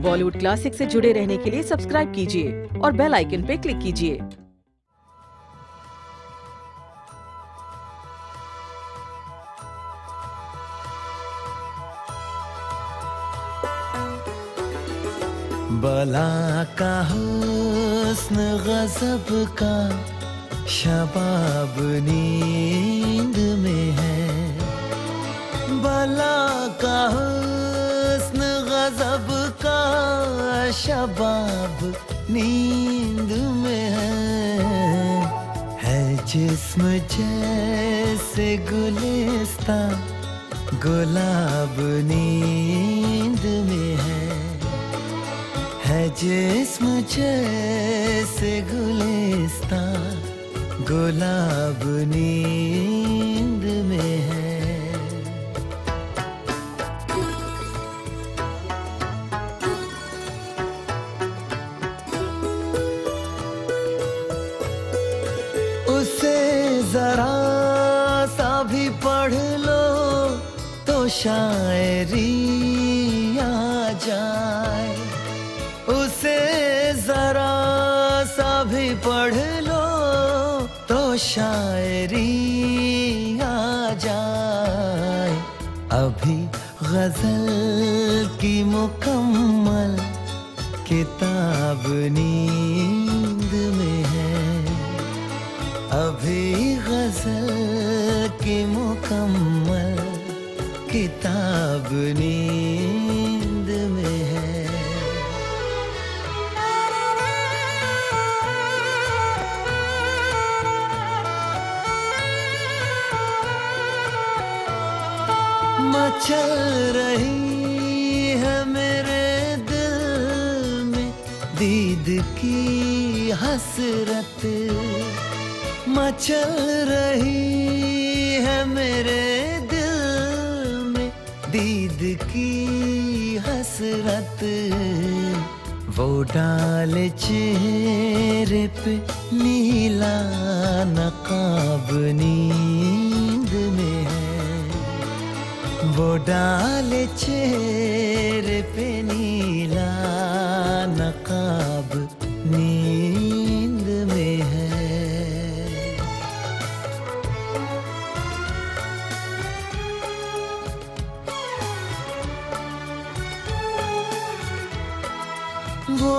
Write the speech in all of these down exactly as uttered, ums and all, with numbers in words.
Bollywood classic से जुड़े रहने के लिए सब्सक्राइब कीजिए और बेल आइकन पे क्लिक कीजिए। बला का हुस्न गज़ब का शबाब नींद में है, बला का हुस्न गज़ब का शबाब नींद में है, है जिस्म जैसे गुलिस्ता गुलाब नींद में है, है जिस्म जैसे गुलिस्ता गुलाब नींद में है। उसे जरा सा भी पढ़ लो तो शायरी आ जाए, उसे जरा सा भी पढ़ लो तो शायरी आ जाए। अभी गजल की मुकम्मल किताब नींद में है, अभी गजल की मुकम्मल किताब नींद में है। मचल रही है मेरे दिल में दीद की हसरत, मचल रही है मेरे दिल में दीद की हसरत, वो डाले चेहरे पे नीला नकाब नींद में है, वो डाले चेहरे पे नीला नकाब नींद में है। वो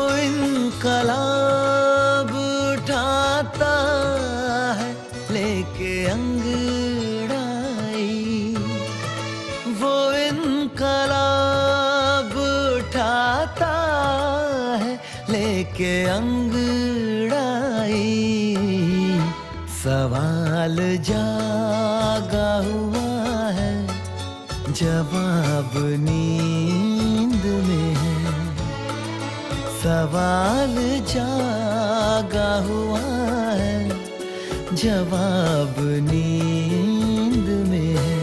इनकलाब उठाता है लेके अंगड़ाई, वो इनकलाब उठाता है लेके अंगड़ाई, सवाल जागा हुआ है जवाब नींद में है, सवाल जागा हुआ है जवाब नींद में है।